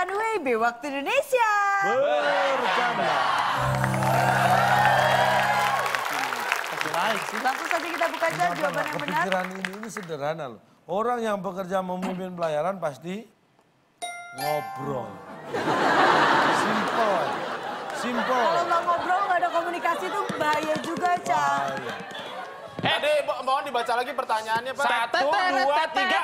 Fun WIB Waktu Indonesia. Bercanda. Langsung saja kita buka saja jawaban yang benar. Kepikiran ini sederhana loh. Orang yang bekerja memimpin pelayaran pasti ngobrol. Simple. Simple. Kalau nggak ngobrol, nggak ada komunikasi itu bahaya juga, Cak. Tadi mohon dibaca lagi pertanyaannya, Pak. 1, 2, 3,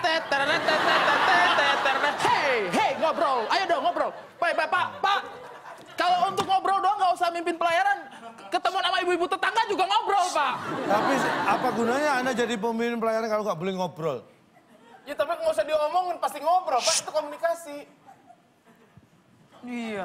Hei, ngobrol. Ayo dong ngobrol. Pak. Kalau untuk ngobrol doang nggak usah mimpin pelayaran. Ketemu sama ibu-ibu tetangga juga ngobrol, Pak. Tapi apa gunanya Anda jadi pemimpin pelayaran kalau nggak boleh ngobrol? Ya tapi nggak usah diomongin, pasti ngobrol, Pak. Itu komunikasi. Iya.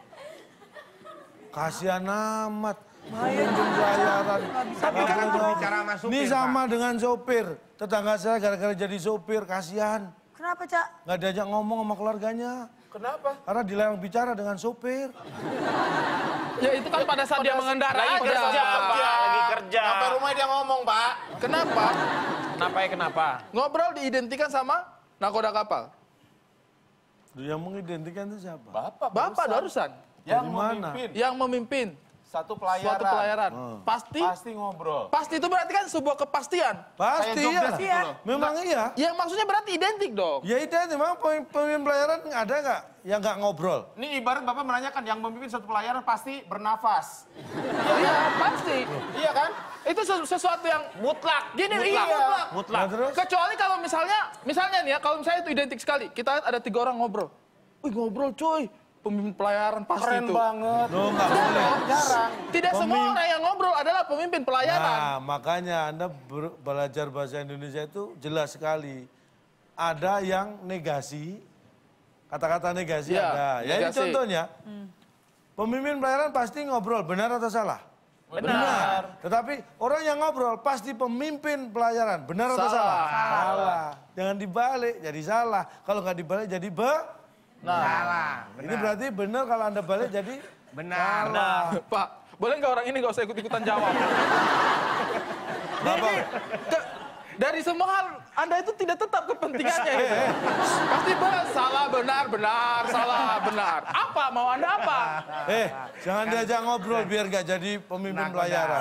Kasihan amat. Pemimpin pelayaran. Tapi kan itu bicara sama supir, Ini sama dengan sopir. Tetangga saya gara-gara jadi sopir, kasihan. Kenapa, Cak? Nggak diajak ngomong sama keluarganya. Kenapa? Karena dilarang bicara dengan sopir. Ya itu kan pada saat dia mengendarai Lagi kerja, Pak. lagi kerja. Sampai rumah dia ngomong, Pak. Kenapa? Kenapa? Ngobrol diidentikan sama nakoda kapal. Yang mengidentikan itu siapa? Bapak barusan Yang Dari mana? memimpin yang memimpin satu pelayaran. suatu pelayaran. Pasti Pasti ngobrol. pasti itu berarti kan sebuah kepastian. Pasti Kayak ya. job desk gitu loh. Memang iya. Yang maksudnya berarti identik dong. Ya itu memang pemimpin pelayaran ada nggak yang nggak ngobrol? Ini ibarat Bapak menanyakan yang memimpin satu pelayaran pasti bernafas. Iya, pasti. Iya kan? Itu sesuatu yang Mutlak. gini, Mutlak. iya mutlak. Mutlak. Nah, terus? Kecuali kalau misalnya nih ya, kalau misalnya itu identik sekali. Kita lihat ada 3 orang ngobrol. Wih, ngobrol coy. Pemimpin pelayaran pasti Keren itu. banget. Loh nggak boleh. Jarang. Tidak semua orang yang ngobrol adalah pemimpin pelayaran. Nah makanya Anda belajar bahasa Indonesia itu jelas sekali. Ada yang negasi, kata-kata negasi Iya, ada. Ya ini negasi. contohnya. Pemimpin pelayaran pasti ngobrol, benar atau salah? Benar. Tetapi orang yang ngobrol pasti pemimpin pelayaran. Benar atau salah? Salah. Jangan dibalik jadi salah. Kalau nggak dibalik jadi Salah. Ini berarti benar kalau Anda balik jadi Benar. salah. Pak, boleh nggak orang ini nggak usah ikut-ikutan jawab? Bapak, Dari semua hal, Anda itu tidak tetap kepentingannya gitu. Pasti salah, benar, salah, benar. Apa, mau Anda apa? jangan diajak ngobrol biar nggak jadi pemimpin pelayaran.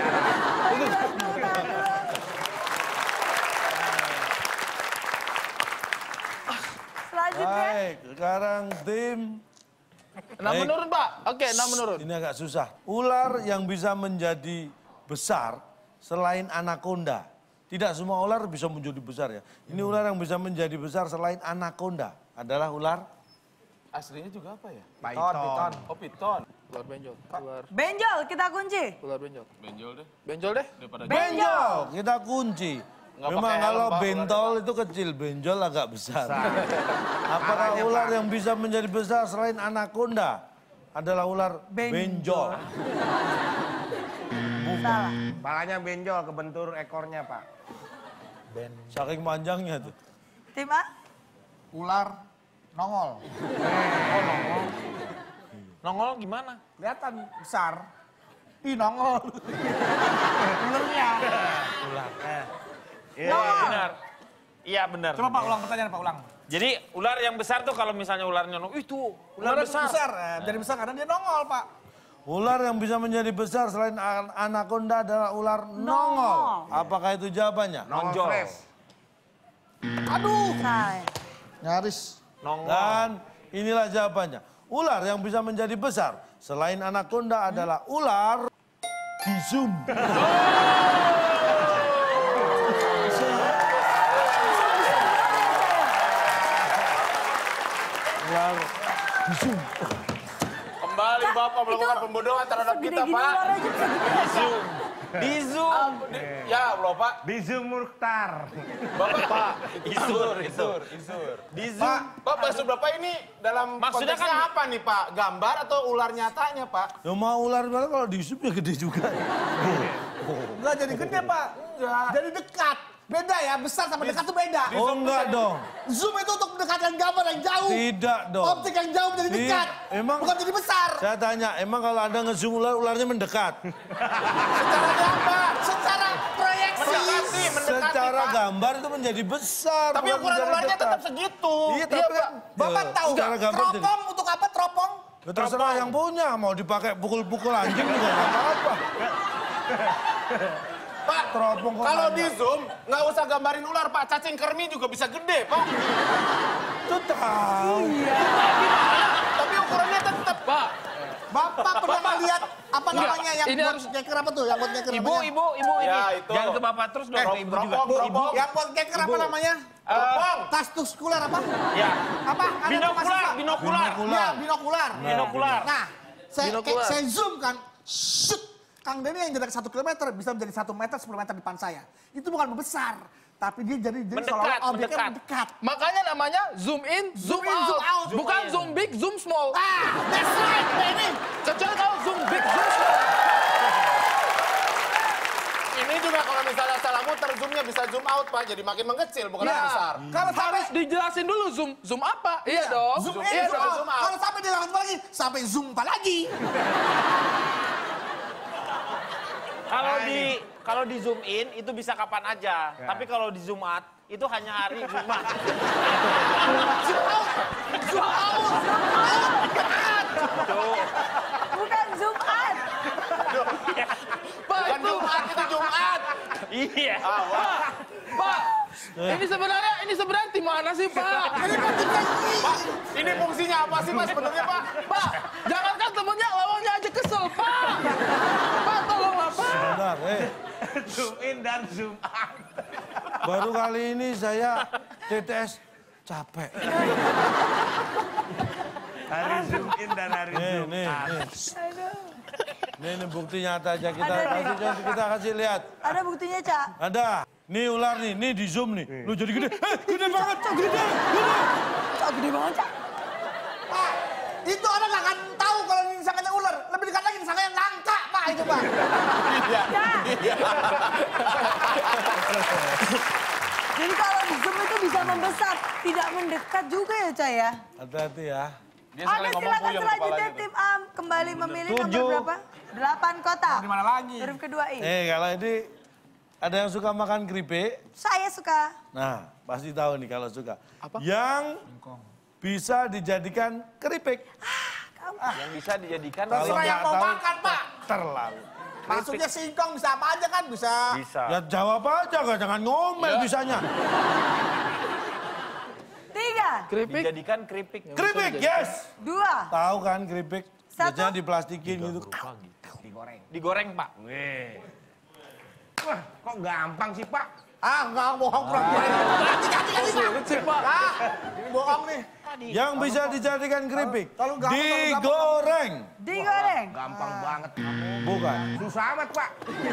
Selanjutnya. Baik, sekarang tim. 6 menurun, Pak. Oke, 6 menurun. Ini agak susah. Ular yang bisa menjadi besar selain anaconda. Tidak semua ular bisa menjadi besar ya. Ini ular yang bisa menjadi besar selain anaconda adalah ular. Aslinya juga apa ya? Python. Oh, piton. Ular benjol. Benjol, kita kunci. Ular benjol. Benjol deh. Benjol deh. Daripada Benjol, kita kunci. Nggak Memang pakai kalau helm, Pak, bentol itu kecil, benjol agak besar. Apakah ular yang bisa menjadi besar selain anaconda adalah ular benjol? Salah. Palanya benjol, kebentur ekornya, Pak. Saking panjangnya tuh. Tim A. Ular nongol. Nongol gimana? Kelihatan besar. Ih nongol. Ularnya. Benar. Iya benar. Coba Pak ulang pertanyaan Pak ulang. Jadi ular yang besar tuh kalau misalnya ularnya itu ular besar. Jadi besar karena dia nongol Pak. Ular yang bisa menjadi besar selain anaconda adalah ular nongol. Apakah itu jawabannya? Nongol fresh. Aduh. Salah. Nyaris. Nongol. Dan inilah jawabannya. Ular yang bisa menjadi besar selain anaconda adalah ular bisum. Ular bisum. Kembali Bapak melakukan pembodohan terhadap kita, Gini-gini Pak. ular aja bisa gitu. Di zoom. Ya Allah, Pak. Bizu Mukhtar. Bapak, Isur. Di Zoom. Pak, maksud Bapak ini dalam Maksudnya konteksnya kan- apa nih, Pak? Gambar atau ular nyatanya, Pak? Ya mau ular kalau diisup ya gede juga. Enggak jadi gede Pak. Enggak. Jadi dekat. Beda ya, besar sama dekat tuh beda. Oh enggak dong. Zoom itu untuk mendekatkan gambar yang jauh. Tidak dong. Optik yang jauh menjadi dekat. Emang Bukan jadi besar. saya tanya, emang kalau Anda ngezoom ular, ularnya mendekat? Secara gambar, secara proyeksi. Mendekati, Secara secara gambar itu menjadi besar. Tapi bukan ukuran menjadi ularnya dekat. tetap segitu. Iya, tapi kan Bapak tahu secara gambar jadi. teropong untuk apa teropong? Ya, terserah yang punya, mau dipakai pukul-pukul anjing juga nggak apa-apa. Pak, Teropong kok kalau nanya. di zoom nggak usah gambarin ular, Pak. Cacing kremi juga bisa gede, Pak. Itu tahu. Tapi ukurannya tetap. Pak, Bapak pernah melihat apa namanya yang ini buat harus- keker apa tuh? Yang buat keker Ibu namanya? ini. Ya, itu. Jangan ke bapak terus dong, ke ibu juga. Teropong. Yang buat keker apa namanya? Teropong. Tas tuskular apa? Ya. Apa? Ada Binokular, tuh, binokular. Ya, binokular. Binokular. Nah, Binokular. saya zoom kan, shoot. Kang Denny yang jarak 1 kilometer bisa menjadi 1 meter, 10 meter di depan saya. Itu bukan membesar, tapi dia jadi Mendekat, seolah objeknya mendekat. mendekat. makanya namanya zoom in, zoom, Zoom in, zoom out. Bukan zoom big, zoom small. Ah, that's right, Denny. Kecuali kalau zoom big, zoom small. Ini juga kalau misalnya salah muter, zoomnya bisa zoom out, Pak. Jadi makin mengecil, bukan Ya. besar. Kalau sampai Harus dijelasin dulu zoom apa? Iya dong. zoom in, Iya zoom dong. out. zoom out. Kalau sampai dia langsung lagi, sampai zoom apa lagi? Kalau di zoom in itu bisa kapan aja. Tapi kalau di zoom out itu hanya hari Jumat. Bukan zoom out. Pak, Bukan itu, Jumat, itu Jumat. Iya. Pak. Ini sebenarnya di mana sih, Pak? Pak, ini fungsinya apa sih, Mas, sebenarnya, Pak? Pak, jangankan temennya, lawannya aja kesel, Pak. Pak, tolonglah, Pak. Benar, Zoom in dan zoom out. baru kali ini saya TTS capek. Hari zoom in dan hari zoom Nih. Aduh. Ini bukti nyata aja kita Ada, kita kasih lihat. Ada buktinya, Cak. Ada. Nih ular nih di zoom nih. Lu jadi gede. Gede banget, gede. Cak, gede banget, Cak. Pak, itu orang nggak akan tahu kalau ini disangkanya ular. Lebih dekat lagi disangkanya nangka, Pak, itu, Pak. Jadi kalau di zoom itu bisa membesar, tidak mendekat juga ya, Cak ya? Hati-hati ya. Dia Ada sekali ngomong silakan puyeng selanjutnya kepalanya tuh. tim A kembali memilih 7. nomor berapa? 8 kotak. Di mana lagi? Huruf kedua I. Kalau ini ada yang suka makan keripik. Saya suka. Nah, pasti tahu nih kalau suka. Apa? Yang bisa dijadikan keripik. Yang bisa dijadikan Kalau Terserah yang nggak mau tahu, makan, Pak. Terlalu. Maksudnya singkong bisa apa aja kan? Bisa. bisa. Ya jawab aja, jangan ngomel bisanya. 3, Keripik. Dijadikan keripik. Keripik, yes. 2, Tahu kan keripik? Satu. Biasanya diplastikin gitu. Digoreng, Pak. Wah, kok gampang sih, Pak? Ah, nggak bohong, pura-pura. Ganti, Sulit sih, Pak. Ah, ini bohong nih. Yang bisa dijadikan keripik. Kalau gampang, Digoreng. digoreng. Gampang banget. Bukan. Susah amat, Pak.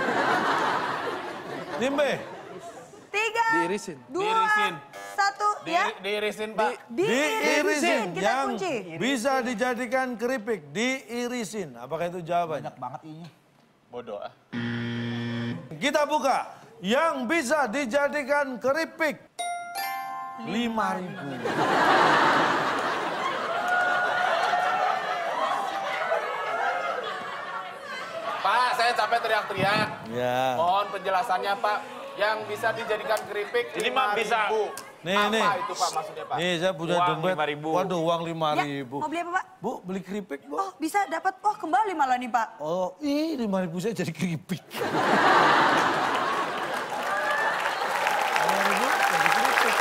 Tim B. 3, Diirisin. 2, Diirisin. 1, ya. Diirisin, Pak. Diirisin. Kita Yang kunci. bisa dijadikan keripik. Diirisin. Apakah itu jawabannya? Banget ini. Bodoh, ah. Kita buka. Yang bisa dijadikan keripik. 5.000. Pak, saya capek teriak-teriak. Ya. Mohon penjelasannya, Pak. Yang bisa dijadikan keripik Ini mah bisa. 5.000. Nih, Apa nih. itu, Pak, maksudnya, Pak? Nih saya punya Uang dompet. 5.000. Waduh, uang Ya, 5.000. mau beli apa, Pak? Bu, beli keripik, Bu. Oh, bisa dapat. Oh, kembali malah nih, Pak. Oh, 5.000 saya jadi keripik. 5.000 jadi keripik.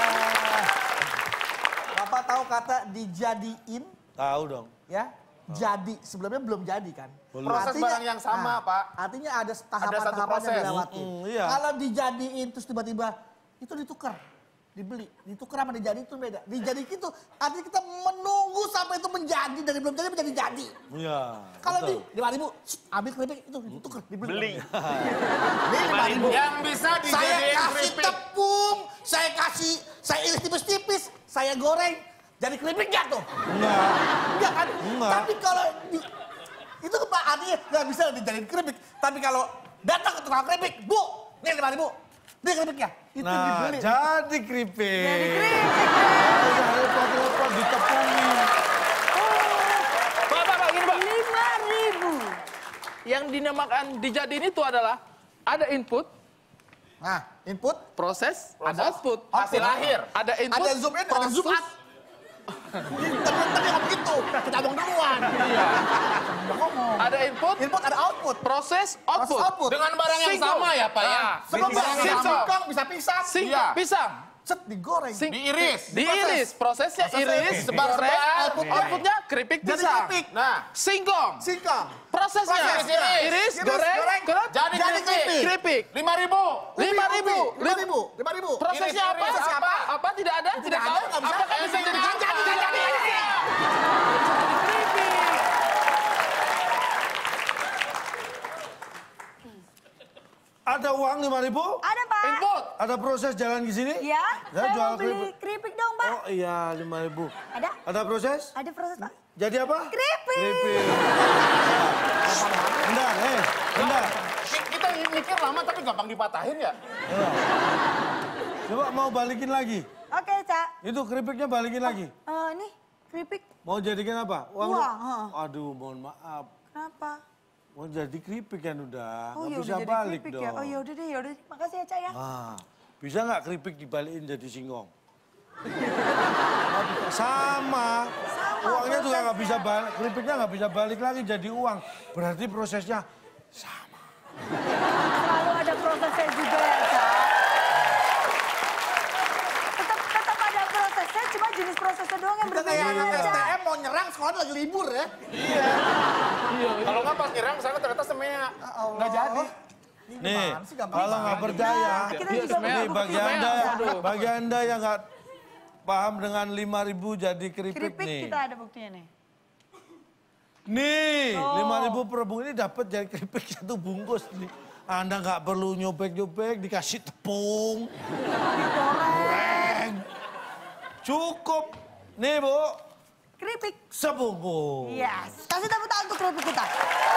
Bapak tahu kata dijadiin, Tahu dong. ya? Jadi, sebelumnya belum jadi kan? Belum. Proses barang yang sama, Pak. Artinya ada satu tahapan-tahapan proses. yang dilewati. Iya. Kalau dijadiin terus tiba-tiba itu ditukar, dibeli, ditukar sama dijadi itu beda. Dijadi itu artinya kita menunggu sampai itu menjadi dari belum jadi menjadi jadi. Iya. Kalau di betul. 5.000, ambil keripik itu ditukar, dibeli. Beli. Ini 5.000. Yang bisa Saya dijadiin kasih keripik. tepung, saya iris tipis-tipis, saya goreng, jadi keripik nggak tuh? Enggak. Enggak kan? Enggak. Tapi kalau itu Pak artinya nggak bisa dijadiin keripik. Tapi kalau datang ke tukang keripik, Bu, ini 5.000, ini keripiknya. Itu Nah, dibeli. jadi keripik. Jadi keripik. Udah repot-repot ditepungin. Pak, gini, Pak. 5.000. Yang dinamakan dijadiin itu adalah ada input, Nah, input. proses, ada output. Hasil akhir. Ada input, Ada zoom in, ada zoom out. Tadi ngomong gitu, kita ngomong duluan. Ada input, Input ada output. proses, Proses output. output. Dengan barang yang Singkong. sama ya Pak ya. Sebelum Barang yang sama. singkong bisa pisang. Iya. Pisang. Set digoreng. Diiris. Diiris, prosesnya iris, Sebar-sebar. goreng, outputnya keripik Jadi pisang. keripik. Nah, Singkong, Singkong. prosesnya Prosesnya. iris, Iris, goreng, goreng. jadi Jadi keripik. keripik. 5.000. 5.000. 5.000. Prosesnya apa? Iris, iris, Apa? Tidak ada? Tidak ada, tahu? nggak bisa. Apakah bisa jadi Jadi. Ada uang 5.000? Ada, Pak. input? Ada proses jalan ke sini? Ya, Saya saya jual mau beli keripik dong, Pak. Oh iya, 5.000. Ada? Ada proses? Ada proses, Pak. Jadi apa? Keripik. Keripik. Bentar, bentar. Kita mikir lama tapi gampang dipatahin ya. Coba mau balikin lagi. Oke, Cak. Itu keripiknya balikin lagi. Nih, keripik. Mau jadikan apa? Uang, heeh. Aduh, mohon maaf. Kenapa? Mau jadi keripik kan udah. Oh, Nggak ya bisa udah jadi balik keripik dong. ya. Oh, ya udah deh, ya udah. Makasih ya, Cak ya. Ah, bisa nggak keripik dibalikin jadi singkong? Sama. Uangnya juga nggak bisa balik, keripiknya nggak bisa balik lagi jadi uang. Berarti prosesnya sama. Selalu ada prosesnya juga ya, Cak. Tetap ada prosesnya, cuma jenis prosesnya doang yang Kita berbeda kayak anak aja. STM mau nyerang sekolah lagi libur ya. Kalau nggak pas nyerang sana ternyata semea. Nggak jadi. Nih, Gimana sih, gampang kalau nggak percaya, Nah, kita juga nih butuh bagi anda yang nggak paham dengan 5.000 jadi keripik keripik nih. kita ada buktinya nih. Nih, 5.000 per bungkus ini dapat jadi keripik satu bungkus nih. Anda nggak perlu nyobek-nyobek, dikasih tepung, goreng, cukup. Nih Bu, Keripik. sebungkus. Yes. Kasih tepuk tangan untuk keripik kita.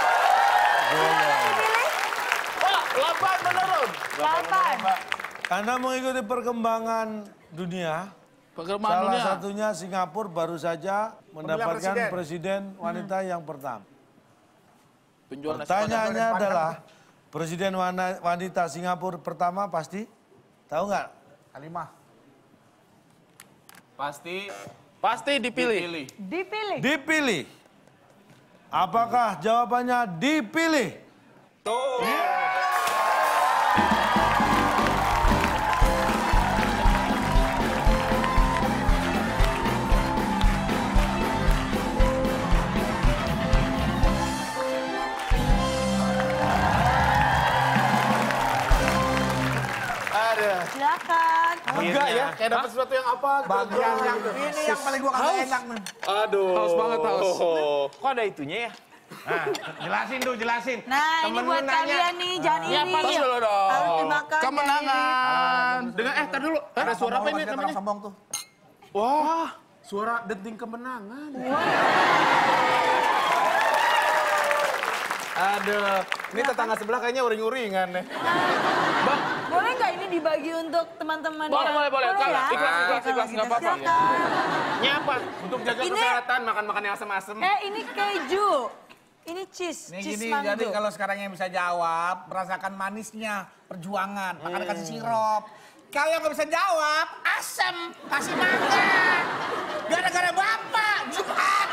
Wah, 8 menurun. 8. Anda mengikuti perkembangan dunia. Perkembangan Salah dunia. satunya Singapura baru saja mendapatkan presiden wanita yang pertama. Penjual nasi Pertanyaannya adalah, presiden wanita Singapura pertama pasti tahu nggak? Kalimah. pasti dipilih. Dipilih. Dipilih. Apakah jawabannya dipilih? Silakan. Enggak ya, kayak dapat sesuatu yang apa gitu. Bagian yang ini yang paling gua kagak enak nih. Aduh. Haus banget, haus. Kok ada itunya ya? Nah, jelasin tuh, jelasin. Nah, ini Temen buat lu nanya. kalian nih, jangan Ya, iri. pas dulu dong. Harus dimakan. Kemenangan. Dengan tar dulu. Ada suara apa ini namanya? Sombong tuh. Wah, suara denting kemenangan. Aduh, ini tetangga sebelah kayaknya uring-uringan nih. Boleh nggak ini dibagi untuk teman-teman? Boleh. ya? Ikhlas, Kalau nggak gitu, apa-apa. silakan. Ini apa? Untuk jaga Ini- kesehatan, makan-makan yang asem-asem. Ini keju. Ini cheese. Nih Cheese gini, mango. jadi kalau sekarang yang bisa jawab, merasakan manisnya perjuangan, makanya kasih sirup. Kalau yang nggak bisa jawab, asem, kasih makan. Gara-gara bapak, Jumat.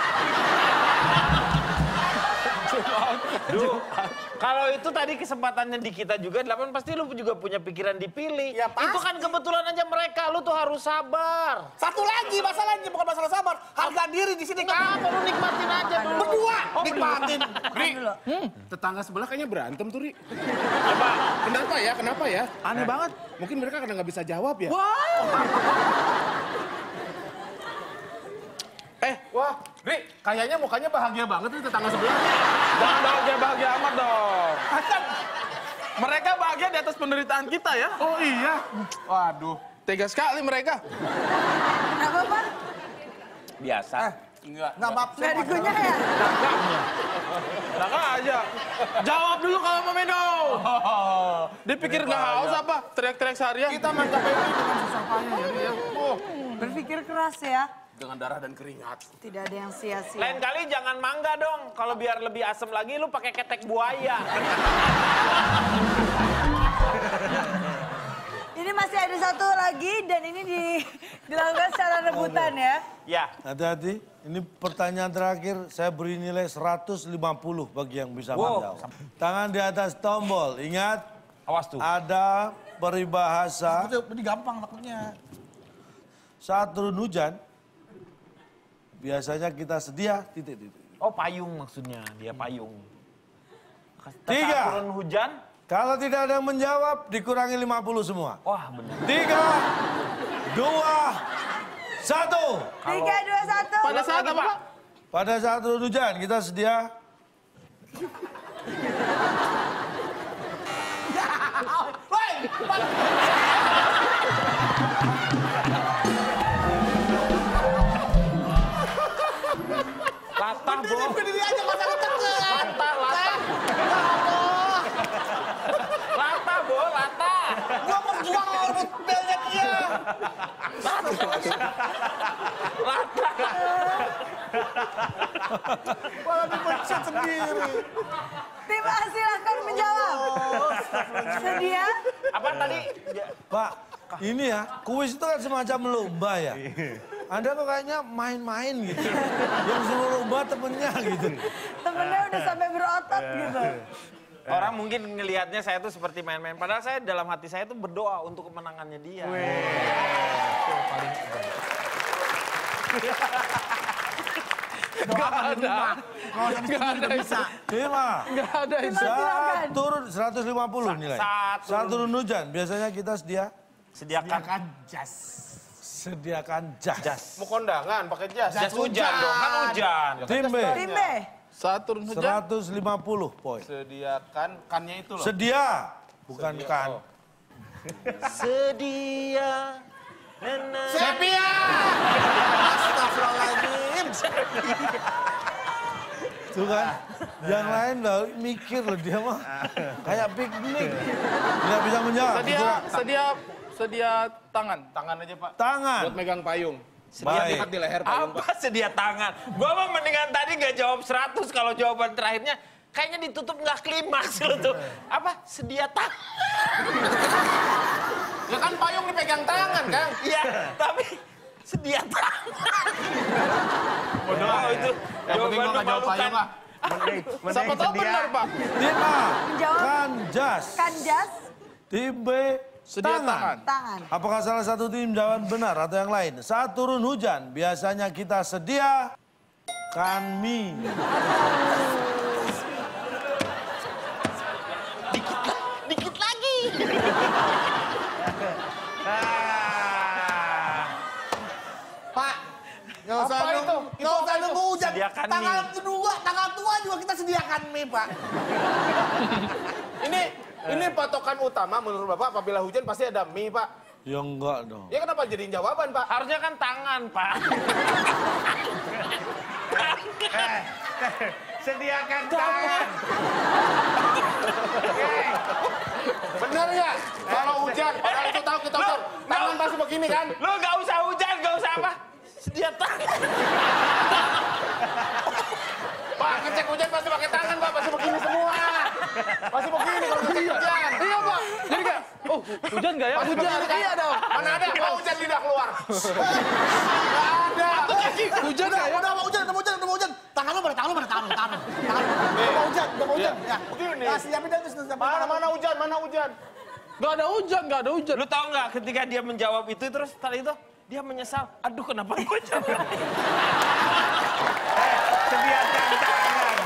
Kalau itu tadi kesempatannya di kita juga 8 pasti lu juga punya pikiran dipilih. Ya, pasti. Itu kan kebetulan aja mereka, lu tuh harus sabar. Satu lagi masalahnya bukan masalah sabar, harga diri di sini kan. Kenapa lu nikmatin aja dulu? Berdua nikmatin. Ri, tetangga sebelah kayaknya berantem tuh, Ri. Kenapa ya? Kenapa ya? Aneh banget. Mungkin mereka karena nggak bisa jawab ya. Wah, Ri, kayaknya mukanya bahagia banget nih tetangga sebelah. Jangan bahagia-bahagia amat dong. Mereka bahagia di atas penderitaan kita ya. Oh iya. Waduh. Tega sekali mereka. Kenapa, Pak? Biasa. Enggak. Nggak maaf. Nggak dikunyah ya? Enak aja. Jawab dulu kalau mau minum. Dipikir nggak haus apa? Teriak-teriak seharian. Kita mencapai ini dengan susah payah ya, Ri, ya. Berpikir keras ya. Dengan darah dan keringat. Tidak ada yang sia-sia. Lain kali jangan mangga dong. Kalau biar lebih asem lagi lu pakai ketek buaya. satu lagi dan ini dilakukan secara rebutan ya. Ya. Hati-hati. Ini pertanyaan terakhir, saya beri nilai 150 bagi yang bisa menjawab. Tangan di atas tombol, ingat. Awas tuh. Ada peribahasa Ini gampang takutnya. saat turun hujan, biasanya kita sedia, titik-titik. Oh payung maksudnya, dia payung. Saat 3. turun hujan, Kalau tidak ada yang menjawab, dikurangi 50 semua. wah benar. 3, 2, 1. 3, 2, 1. Pada saat apa, Pak? Pada saat turun hujan, kita sedia. Latah, Bo. Berdiri aja masa ketekan. Latah. Latah, Bo, latah. Gua berjuang rebut belnya dia. Malah dipencet sendiri. Tim A silahkan menjawab. Sedia? Apa tadi? Pak, ini ya, kuis itu kan semacam lomba ya. Anda kok kayaknya main-main gitu. Yang suruh lomba temennya gitu. Temennya udah sampai berotot gitu. Orang mungkin ngelihatnya saya tuh seperti main-main. Padahal saya dalam hati saya tuh berdoa untuk kemenangannya dia. Gak ada. Nggak bisa. Lima. Gak ada itu. Saat turun 150 nilai. Saat turun hujan, biasanya kita Sediakan jas. sediakan jas. Mau kondangan pakai jas. jas hujan dong, kan hujan. Tim B, Tim B. Saat turun hujan. 150 poin. Sediakan kannya itu loh. Sedia, bukan kan. Sedia. Sepia! Astagfirullahaladzim. Tuh kan, yang lain loh mikir loh dia mah kayak piknik. Tidak bisa menjawab. Sedia tangan. Tangan aja Pak. Tangan. Buat megang payung. Baik. Ikat di leher payung Pak. Apa sedia tangan? Gua mah mendingan tadi nggak jawab 100 kalau jawaban terakhirnya kayaknya ditutup nggak klimaks lo tuh. Apa? Sedia tangan. Ya kan payung dipegang tangan kan. Iya, tapi sedia tangan. Bodoh itu. Yang penting gua nggak jawab payung Pak. Siapa tahu benar, Pak. Tim A, Menjawab. kan jas. Kanjas. Tim B, Sedia tangan. Tangan. Apakah salah satu tim jawab benar atau yang lain? Saat turun hujan, biasanya kita sediakan mie. Dikit lagi. Pak, nggak usah nunggu hujan. Sediakan Tanggal mie. kedua, tanggal tua juga kita sediakan mie, Pak. Ini patokan utama menurut Bapak apabila hujan pasti ada mie Pak. Ya enggak dong. Ya kenapa jadiin jawaban Pak? Harusnya kan tangan, Pak. Sediakan tangan. Bener ya? Kalau hujan, padahal itu tahu kita hujan. Tangan pasti begini kan? Lo nggak usah hujan, nggak usah apa. Sedia tangan. Pak, ngecek hujan pasti pakai tangan Pak, pasti begini semua. Pasti begini kalau ngecek hujan. Iya, Pak. Jadi kayak, oh, hujan nggak ya? Hujan. Iya dong. Mana ada? Kalau hujan lidah keluar. Nggak ada. Hujan nggak ya? Udah mau hujan. Tangan lu mana? Udah mau hujan. Ya. Begini. Nah, siapin dah terus siapin. Mana hujan? Nggak ada hujan. Lu tahu nggak ketika dia menjawab itu terus setelah itu dia menyesal. Aduh kenapa gue jawab? Sediakan tangan.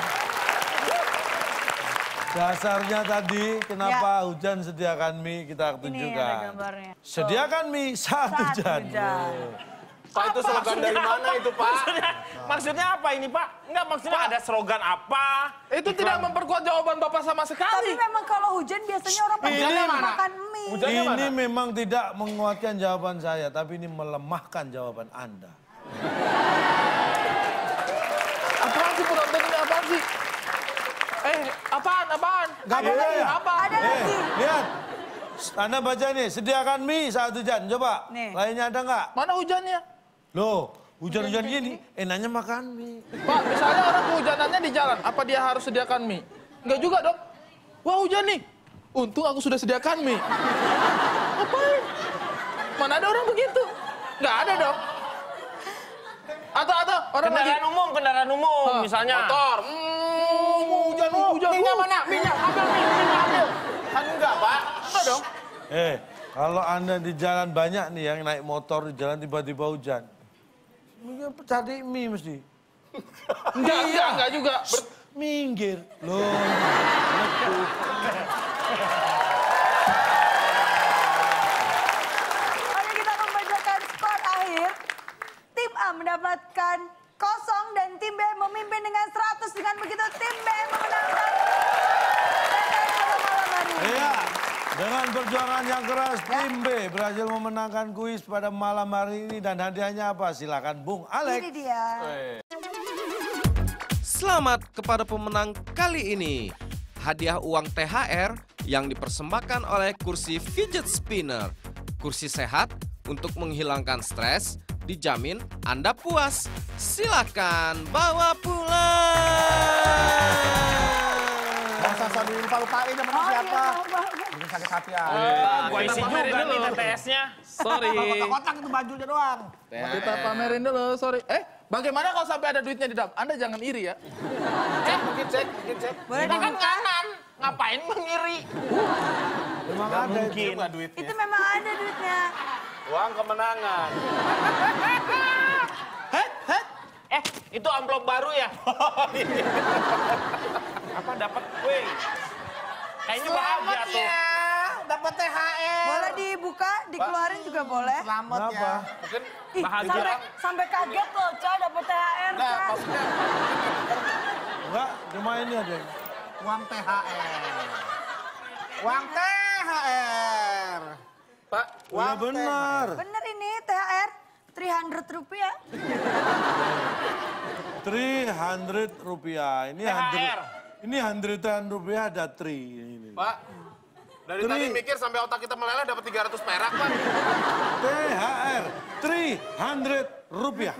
Dasarnya tadi, kenapa hujan sediakan mie, kita Ini ada tunjukkan. gambarnya. Sediakan mie saat hujan. Pak itu slogan dari mana itu Pak? Maksudnya apa ini Pak? Enggak maksudnya ada slogan apa? Itu tidak memperkuat jawaban Bapak sama Tapi sekali. memang kalau hujan biasanya orang pada Ini makan mie. Hujannya Ini mana? memang tidak menguatkan jawaban saya, tapi ini melemahkan jawaban Anda. Apaan sih penonton ini apaan sih? Apaan? Gak boleh ya? Apa? Ada lagi. Lihat. Anda baca nih, sediakan mie saat hujan. Coba, Nih. lainnya ada nggak? Mana hujannya? Loh, hujan-hujan gini, enaknya makan mie. Pak, misalnya orang kehujanannya di jalan, apa dia harus sediakan mie? Enggak juga dong. Wah hujan nih. Untung aku sudah sediakan mie. Ngapain? Mana ada orang begitu? Nggak ada dong. Atau orang lagi Kendaraan umum misalnya. motor. Hujan. Minyak mana? Minyak. Ambil minyak ambil. Kan enggak, Pak. Enggak dong. Kalau Anda di jalan banyak nih yang naik motor di jalan tiba-tiba hujan. Cari mie mesti. Enggak juga. Minggir. Loh. Oke, kita membacakan skor akhir. Tim A mendapatkan 0 dan tim B memimpin dengan 100. Dengan begitu tim B memenangkan THR pada malam hari ini. Iya. Dengan perjuangan yang keras, tim B berhasil memenangkan kuis pada malam hari ini. Dan hadiahnya apa? Silakan Bung Alex. Ini dia. Selamat kepada pemenang kali ini. Hadiah uang THR yang dipersembahkan oleh kursi fidget spinner. Kursi sehat untuk menghilangkan stres, dijamin Anda puas. Silakan bawa pulang. Masa sambil lupa-lupain sama siapa? Bikin sakit hati ya. Gua isi juga nih TTS-nya. Sorry. Kotak-kotak itu bajunya doang. Kita pamerin dulu, sorry. Bagaimana kalau sampai ada duitnya di dalam? Anda jangan iri ya. Mungkin cek. Boleh Kita kan dibuka? kanan. Ngapain mengiri? Memang ada itu. Itu memang ada duitnya. Uang kemenangan. Itu amplop baru ya? Apa dapat? Wih. Kayaknya bahagia tuh. Dapat THR. Boleh dibuka, dikeluarin juga boleh. Selamat ya. Kenapa? Mungkin Ih, sampai kaget loh, Ca, dapet THR, enggak, Ca. maksudnya Enggak, cuma ini ada. Uang THR. Uang THR. Pak, Iya benar. Bener ini THR, 300 rupiah. 300 rupiah. Ini THR. Ini 100-an rupiah ada 3. Ini. Pak. Dari tadi mikir sampai otak kita meleleh dapat 300 perak, Pak. THR 300 rupiah.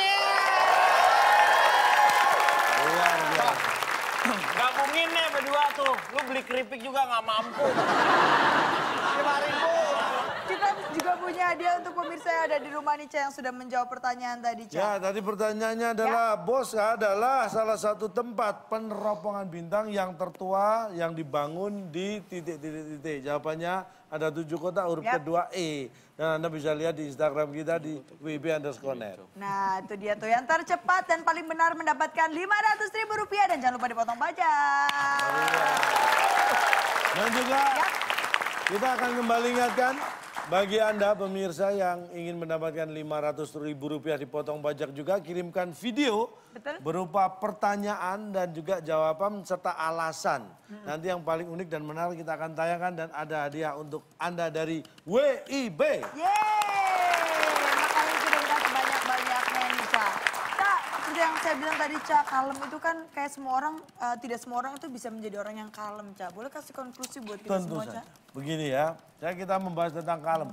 Gabungin nih berdua tuh. Lu beli keripik juga nggak mampu. 5.000. Kita juga punya hadiah untuk pemirsa yang ada di rumah nih, Ca, yang sudah menjawab pertanyaan tadi, Ca. Ya, tadi pertanyaannya adalah Bos adalah salah satu tempat peneropongan bintang yang tertua yang dibangun di titik-titik. Jawabannya ada 7 kota, huruf kedua E. Dan Anda bisa lihat di Instagram kita di wib_net. Nah, itu dia tuh yang tercepat dan paling benar mendapatkan Rp500.000 dan jangan lupa dipotong pajak. Dan juga kita akan kembali ingatkan bagi Anda pemirsa yang ingin mendapatkan Rp500.000 dipotong pajak juga, kirimkan video berupa pertanyaan dan juga jawaban serta alasan. Nanti yang paling unik dan menarik kita akan tayangkan dan ada hadiah untuk Anda dari WIB. Yeay, makanya sudah kita sebanyak-banyaknya nih, Ca. Ca, seperti yang saya bilang tadi, Ca, kalem itu kan kayak semua orang, tidak semua orang itu bisa menjadi orang yang kalem, Ca. Boleh kasih konklusi buat kita Tentu semua, saja. Ca? Begini ya, kita membahas tentang kalem.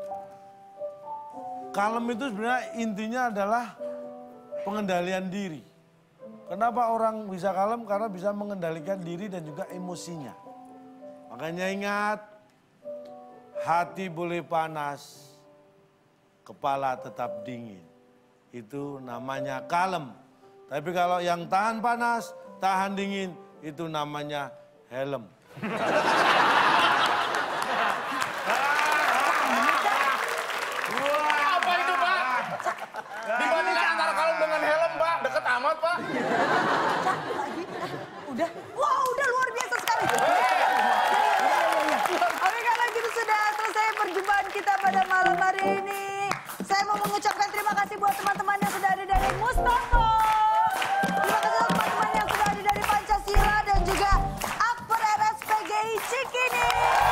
Kalem itu sebenarnya intinya adalah pengendalian diri. Kenapa orang bisa kalem? Karena bisa mengendalikan diri dan juga emosinya. Makanya ingat, hati boleh panas, kepala tetap dingin. Itu namanya kalem. Tapi kalau yang tahan panas, tahan dingin, itu namanya helm. Apa itu, Pak? Dibandingkan antara kalem dengan helm, Pak. Deket amat, Pak. Ca, lagi. Udah. Wah, udah luar biasa sekali. Oke, kalau gitu sudah selesai perjumpaan kita pada malam hari ini. Saya mau mengucapkan terima kasih buat teman-teman yang sudah ada dari Mustopo. Terima kasih buat teman-teman yang sudah ada dari Pancasila dan juga Akper RSPGI Cikini.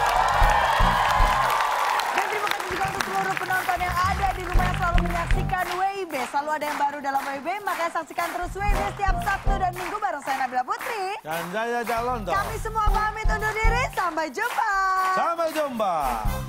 Dan terima kasih juga untuk seluruh penonton yang ada di rumah yang selalu menyaksikan WIB. Selalu ada yang baru dalam WIB, makanya saksikan terus WIB setiap Sabtu dan Minggu bareng saya Nabila Putri. Dan saya calon toh. Kami semua pamit undur diri, sampai jumpa. Sampai jumpa.